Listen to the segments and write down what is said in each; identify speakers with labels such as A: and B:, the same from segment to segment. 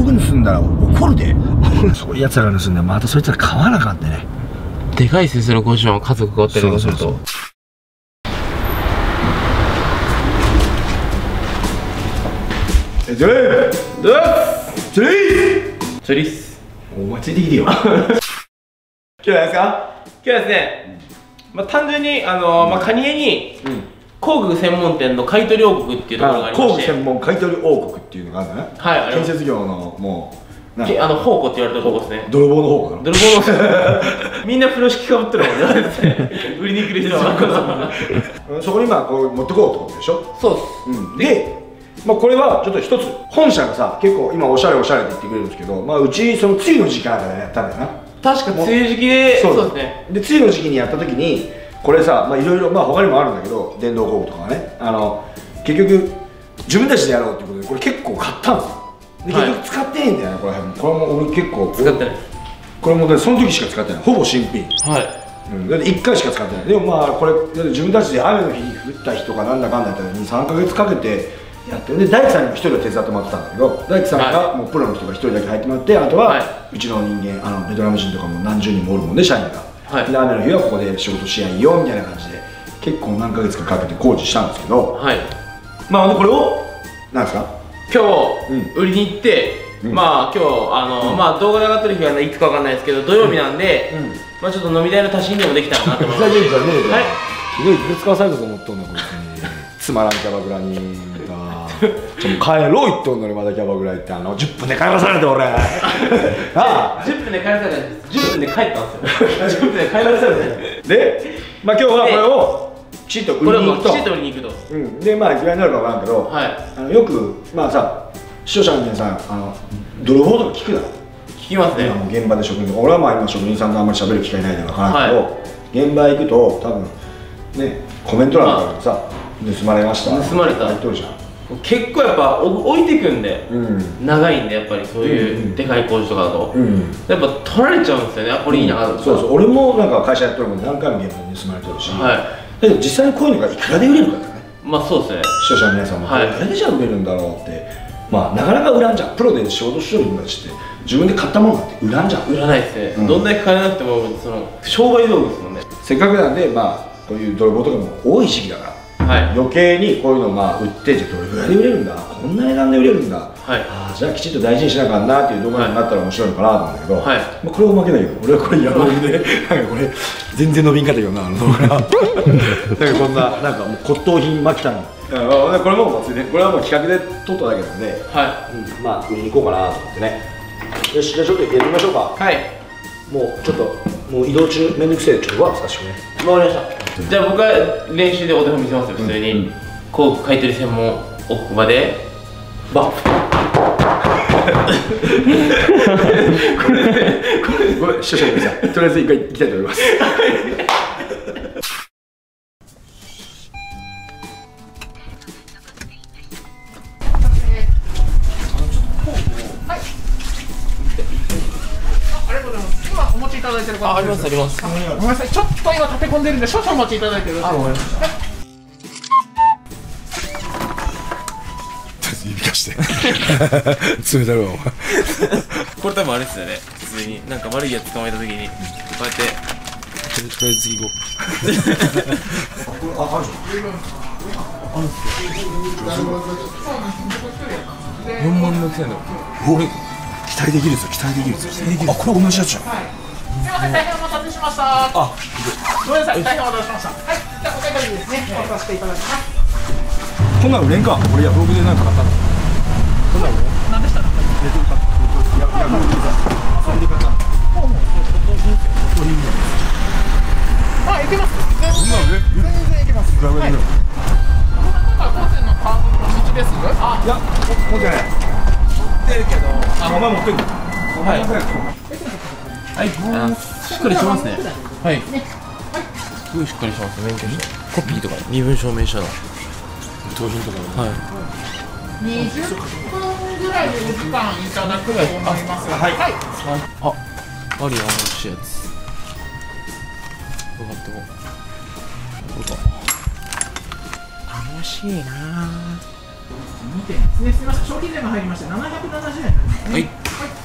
A: 盗んだら怒るで。そういうやつらが盗んだらまたそいつら買わなあかんってね。
B: でかいですよね、50万家族がおったりとかすると。
A: チョレイチョレイ
B: チョリス。
A: お前ついてきてよ。今日は何ですか？
B: 今日はですね、単純にカニエに工具専門店の買取王国っていうところがありまして、
A: 工具専門買取王国っていうのがあるんだね。はい、建設業のもう
B: 宝庫って言われてるとこですね。
A: 泥棒の宝庫だろ。泥棒
B: のみんな風呂敷かぶってるもんね。売りに来る人は
A: そこに今こう持ってこうってことでしょ。
B: そう
A: です。でこれはちょっと一つ本社がさ結構今おしゃれおしゃれって言ってくれるんですけど、うちその梅雨の時期からやったんだよな。
B: 確か梅雨時期で。そうですね。
A: で梅雨の時期にやった時にこれさいろいろ他にもあるんだけど電動工具とかはね結局自分たちでやろうっていうことでこれ結構買ったんですよ。で結局使ってへんだよねこれも俺結構
B: 使ってない。これ
A: もその時しか使ってないほぼ新品。はい。だって1回しか使ってない。でもこれ自分たちで雨の日に降った日とかなんだかんだやったら23ヶ月かけてやってで大工さんにも1人は手伝ってもらってたんだけど大工さんがもうプロの人が1人だけ入ってもらってあとはうちの人間ベトナム人とかも何十人もおるもんね社員が。で雨の日はここで仕事しやいよみたいな感じで結構何ヶ月かかけて工事したんですけど、はい、これをなんですか
B: 今日売りに行って、今日動画で上がってる日はいつかわかんないですけど土曜日なんで、ちょっと飲み代の足しにでもできたらなと思います。
A: ひどい気使わされたと思っとんのこいつに。つまらんキャバクラに帰ろう言っとんのにまだキャバクラ行って10分で帰らされて俺
B: 10分で帰らされて10分で帰ったんですよ。10分で帰らされて
A: で今日はこれをきちっと売りに行くと。でいくらになるかわからんけどよく視聴者の皆さん泥棒とか聞くだろ。
B: 聞きますね。
A: 現場で職人俺は今職人さんとあんまり喋る機会ないでわからんけど現場行くと多分ねコメント欄からさ盗まれました
B: 盗まれた
A: 言っとるじゃん。
B: 結構やっぱ置いてくんで長いんでやっぱりそういうでかい工事とかだとやっぱ取られちゃうんですよね。これいいなとか。
A: そうそう俺も会社やっとるもん何回も現場に盗まれてるしだけど実際にこういうのがいくらで売れるかだね。
B: そうですね。
A: 視聴者の皆さんも誰でじゃあ売れるんだろうってなかなか売らんじゃん。プロで仕事しとる人たちって自分で買ったものなんて売らんじゃん。
B: 売らないですね。どんだけ買えなくても商売道具ですもんね。
A: せっかくなんでこういう泥棒とかも多い時期だから余計にこういうのを売ってじゃあどれぐらいで売れるんだこんな値段で売れるんだじゃあきちっと大事にしなあかんなっていう動画になったら面白いのかなと思うんだけどこれおまけだけど俺はこれやろうでこれ全然伸びんかったけどな動画こんなもう骨董品マキタのこれもついでこれはもう企画で撮っただけなんで売りに行こうかなと思ってね。よしじゃあちょっとやってみましょうか。はい。もうちょっと移動中めんどくせえちょっとワープさせてね。
B: わかりました。じゃあ僕は練習でお手本見せますよ普通に。工具買い取り専門奥歯でバッ
A: これ視聴者の皆さんとりあえず一回行きたいと思います。
C: お持ちいただいてる方
B: ありますあります。
C: ごめんなさいちょっと今立て込んでるんで少々お待ちいただいてる。
A: 指貸して冷たいわ
B: これ多分あれですよね普通に悪いやつ捕まえた時にこうやって
A: とりあえず次行こう。あるじゃん。4万6000円だ。期待できるぞ期待できるぞ。これ同じやつじゃん。
C: すみません大変お待たせしました。ごめんなさい大変お待たせしました。はいじゃあお買い取りですねお渡ししていただきます。
A: こんなん売れんか。俺ヤフオクで買ったの。こんなん売れん。
C: 何でした？
A: ヤフオクでそれで買ったの。
C: いけます。全然いけます。
A: いくらぐらい？
C: 高専のカーブの道です。
A: いや持ってない。
B: 持ってるけど
A: お前持ってんの？
B: はいしっかりしますね。はいすごいしっかりします免許証コピーとか身分証明書の
A: 盗品とか
B: はい
C: 20分ぐらいでお時間いただくと思います。はい
B: ありやしいやつよかったこれか楽しいな
C: 2点ですね。すみません、商品税が入りまして770円になりますね。はい。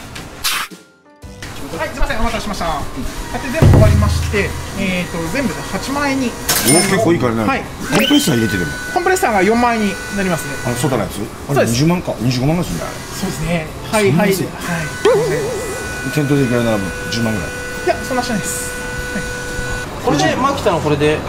C: はい、すみません、お待たせしました。で全部終わりまして、全部で8万円に。
A: 結構いいからね。はい。コンプレッサー入れてでも。
C: コンプレッサーが4万円になりますね。
A: 外のやつ。あれ20万か、25万ぐらいするんだよ。
C: そうですね。はいはい。はい。
A: 店頭でいくらなら10万ぐらい。
C: いや、そんなしないです。
B: これでマキタのこれで。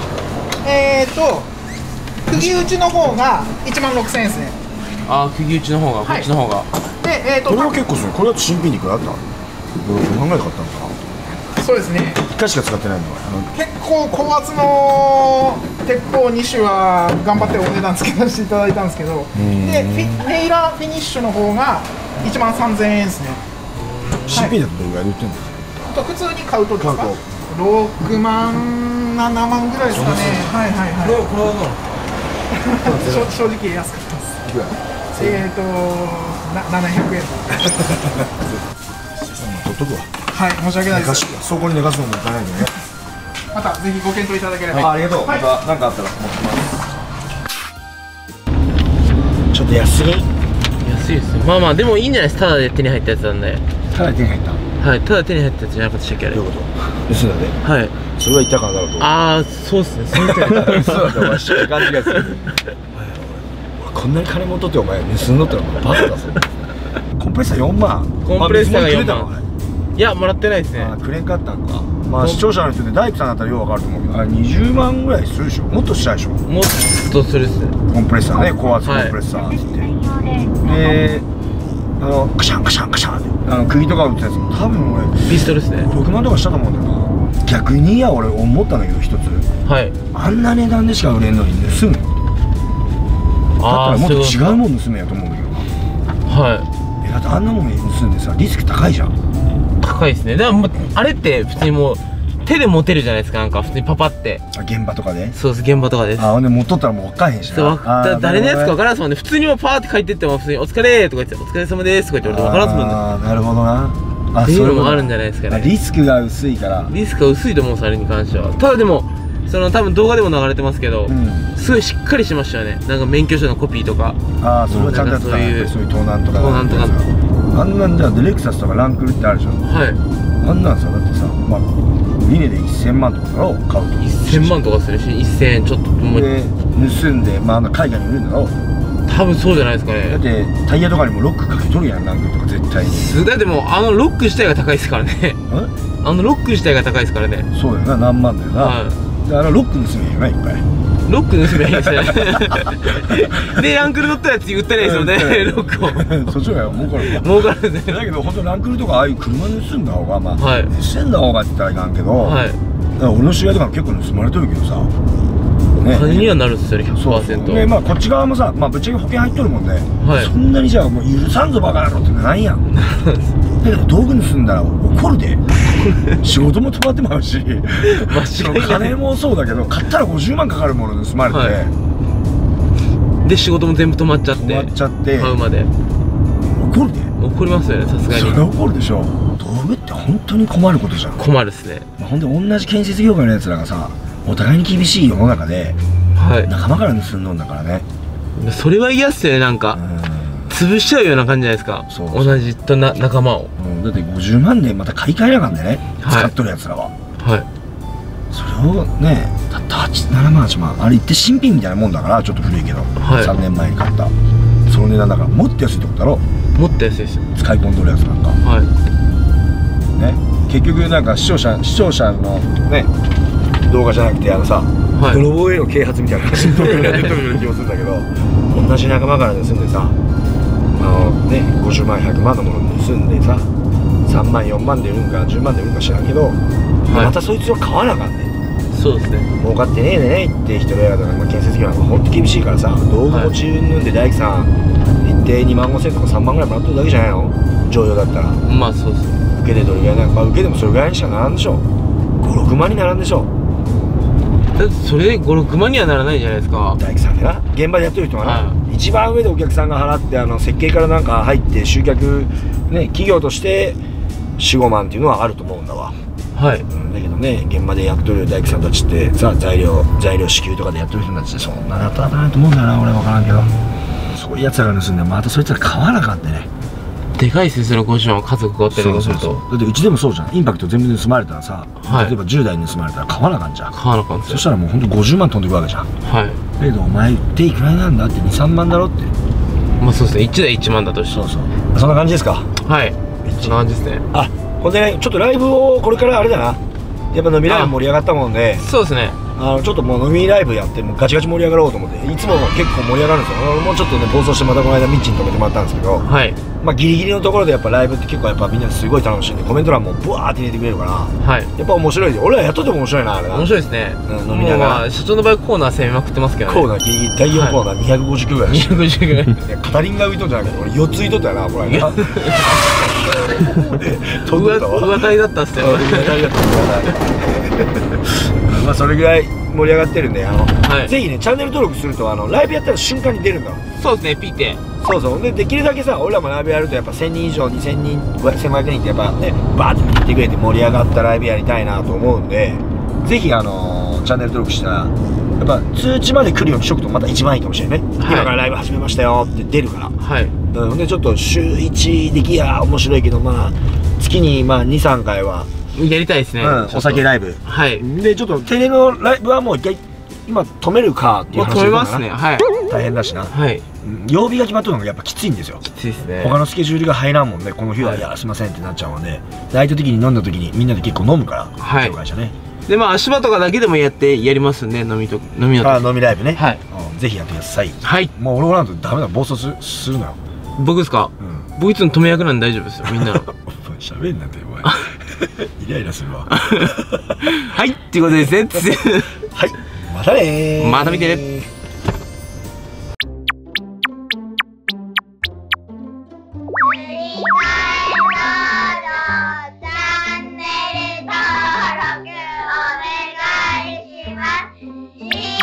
C: 釘打ちの方が1万6000円ですね。
B: ああ、釘打ちの方が、こっちの方が。
C: で、
A: これは結構する。これだと新品にいくらあった？5万ぐらい買ったのかな。
C: そうですね。
A: 1回しか使ってないの。
C: 結構高圧の鉄砲2種は頑張ってお値段つけさせていただいたんですけど、でネイラーフィニッシュの方が1万3000円ですね。
A: 新品だとどれぐらいで売ってるの？
C: 普通に買うとですか？6万7万ぐらいですかね。はいはいはい。これは正直安かったです。700円。
A: 取っとくわ。
C: はい、申し訳ないです。
A: そこに寝かすのもいかないんでね。
C: またぜひご検討いただければ。
A: ありがとう。また何かあったら持ってきます。ちょっと安い。
B: 安いですよ。まあまあでもいいんじゃないですか。ただで手に入ったやつなんで。
A: ただで手に入った。
B: はい、ただ手に入ったやつじゃなかったでしたっけあれ。
A: どういうこと？盗んだで。はい。それは言ったかなと。
B: ああ、そうですね。そうだ
A: お前正直勘違いする。こんなに金持っとってお前盗んどったらバカだぞ。コンプレッサー4万。
B: コンプレッサーが4万。いや、もらってないですね。
A: くれんかったんか。まあ視聴者の人で大工さんだったらようわかると思うけど、あれ20万ぐらいするでしょ。もっとしたでしょ。
B: もっとするっすね。
A: コンプレッサーね、高圧コンプレッサーって言って。で、カシャンカシャンカシャンって釘とか打ったやつも多分俺
B: ピストルですね。
A: 6万とかしたと思うんだよな。逆にや俺思ったんだけど一つ。はい。あんな値段でしか売れんのに盗む。だったらもっと違うもん盗めよと思うんだけどな。はい。だってあんなもん盗んでさリスク高いじゃん。
B: 高いですね。だからあれって普通にもう手で持てるじゃないですか。なんか普通にパパって。
A: 現場とかで。
B: そうです、現場とかです。
A: ほんで持っとったらもう分かへんしな。
B: 誰のやつか分からんすもんね。普通にもうパーって書いてっても普通にお疲れとか言ってお疲れ様ですとか言って分からんすもんね。
A: ああ、なるほどな。
B: っていうのもあるんじゃないですかね。
A: リスクが薄いから。
B: リスクが薄いと思うんです、あれに関しては。ただでも多分動画でも流れてますけど、すごいしっかりしましたよね。なんか免許証のコピーとか。ああ、それはちゃんとやってた。そういう盗難とか。盗難とか。あんなんじゃレクサスとかランクルってあるじゃん。はい。あんなんさ、だってさ、まあリネで1000万とかだろ、買うと1000万とかするし、1000円ちょっともうで盗んで、まあ海外に売るんだろ。多分そうじゃないですかね。だってタイヤとかにもロックかけとるやん、ランクルとか絶対に。だってもうロック自体が高いですからね。ロック自体が高いですからね。そうだよな、何万だよな。でロック盗めよな、いっぱい。ロック盗めばいいですね。でランクル乗ったやつ売ったらいいですよね、ロックを。そっちが儲かる。儲かるね。だけど本当ランクルとかああいう車盗んだ方が、まあ盗んだ方がって言ったらいかんけど、俺の知り合いとかも結構盗まれてるけどさ、金にはなるっすよね、100%。でまあこっち側もさ、まあぶっちゃけ保険入っとるもんね。そんなにじゃあもう許さんぞバカ野郎ってないやん。だけど道具盗んだら怒るで。仕事も止まってもらうし、金もそうだけど買ったら50万かかるもの盗まれて、で仕事も全部止まっちゃって買うまで怒るで。怒りますよね、さすがに。それは怒るでしょ。道具って本当に困ることじゃん。困るっすね。ほんで同じ建設業界のやつらがさ、お互いに厳しい世の中で仲間から盗んどんだからね。それは嫌っすよね。なんか潰しちゃうような感じじゃないですか、同じと仲間を。だって50万でまた買い替えなあかんでね、使っとるやつらは。はい。それをね、たった7万8万、あれ言って新品みたいなもんだから、ちょっと古いけど3年前に買ったその値段だから、もっと安いってことだろ。もっと安いですよ、使い込んどるやつなんか。はいね。結局なんか視聴者のね動画じゃなくてさ、泥棒への啓発みたいな話の動画になってるような気もするんだけど、同じ仲間から盗んでさ、ね、50万100万のもの盗んでさ、3万4万で売るんか10万で売るんか知らんけど、またそいつを買わなあかんね。そうですね。儲かってねえねって人らとか建設業なんかほんと厳しいからさ、道具持ちうんぬんで大工さん行って2万5千とか3万ぐらいもらっとるだけじゃないの、常用だったら。まあそうですね。受けでどれぐらいなんか、まあ受けでもそれぐらいにしかならんでしょ。5、6万にならんでしょ。だってそれで5、6万にはならないじゃないですか、大工さんでな。現場でやってる人はな、一番上でお客さんが払って設計からなんか入って集客ね、企業として4、5万っていうのはあると思うんだわ。はい。だけどね、現場でやっとる大工さんたちってさ、材料支給とかでやってる人たちってそんなに当たらないと思うんだよな、俺分からんけど。そ
A: こういうやつらが盗んでまたそいつら買わなあかんってね。
B: でかいですよ、その50万家族がおってるとすると。
A: だってうちでもそうじゃん。インパクト全部盗まれたらさ、例えば10台盗まれたら買わなあかんじゃん。買わなあかん。そしたらもうほんと50万飛んでくわけじゃん。はい。だけどお前売っていくらなんだって2、3万だろって。
B: まあそうですね、1台1万だとして。
A: そうそう、そんな感じですか。
B: はい、そんな感じですね。
A: あ、ほんでね、ちょっとライブをこれからあれだな、やっぱ飲みライブ盛り上がったもんで、
B: そうですね、
A: ちょっともう飲みライブやってもうガチガチ盛り上がろうと思って、いつも結構盛り上がるんですよ。もうちょっとね暴走してまたこの間ミッチに止めてもらったんですけど、はい、まあギリギリのところでやっぱライブって結構やっぱみんなすごい楽しんでコメント欄もブワーって入れてくれるから、はい、やっぱ面白いで、俺らやっとっても面白いなあれな。
B: 面白いですね。
A: 飲みながら
B: 社長の場合コーナー攻めまくってますけどね。コーナーギリギリ第4コーナー250球ぐらい、250ぐらいカタリンが浮いとんじゃないけど俺4つ浮いとったよなこれな。 上体だったっすよ。
A: まあそれぐらい盛り上がってるんで、ぜひねチャンネル登録するとライブやったら瞬間に出るんだ。
B: そうですね、ピーって
A: そうそう。でできるだけさ、俺らもライブやるとやっぱ1000人以上2000人1500人ってやっぱねバーって見てくれて盛り上がったライブやりたいなと思うんで、ぜひチャンネル登録したらやっぱ通知まで来るようにしとくとまた一番いいかもしれないね。今からライブ始めましたよって出るから。はい。でちょっと週1できや面白いけど、まあ月にまあ2、3回は
B: やりたいですね。
A: お酒ライブ。はい。でちょっと定例のライブはもう一回今止めるかっていう話。
B: 止めますね。はい。
A: 大変だしな。はい。曜日が決まっとるのがやっぱきついんですよ。きついですね。他のスケジュールが入らんもんね。この日はいやすいませんってなっちゃうので、ライト的に飲んだ時にみんなで結構飲むから。はい。会社ね。でまあ足場とかだけでもやりますね。飲みライブね。はい。ぜひやってください。はい。もう俺なんとダメだ、暴走するのよ。僕ですか？僕いつも止め役なんで大丈夫ですよ、みんなの。喋んなってお前。イライラするわ。はい、っていうことですね。はい、またね。また見てね。チャンネル登録お願いします。